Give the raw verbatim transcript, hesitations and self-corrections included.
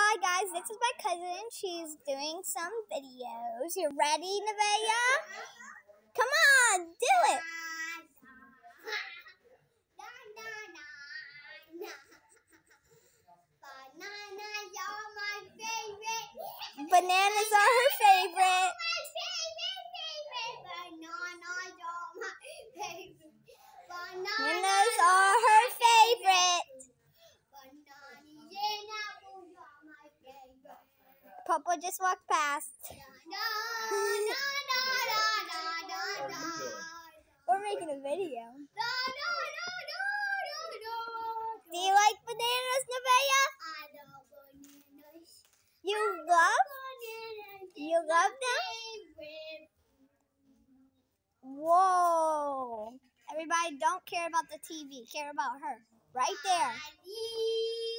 Hi guys, this is my cousin. She's doing some videos. You ready, Nevaeh? Come on, do it. Bananas are her favorite. Bananas are her favorite. Papa just walked past. We're making a video. Do you like bananas, Nevaeh? I love bananas. You love? You love them? Whoa. Everybody, don't care about the T V. Care about her. Right there.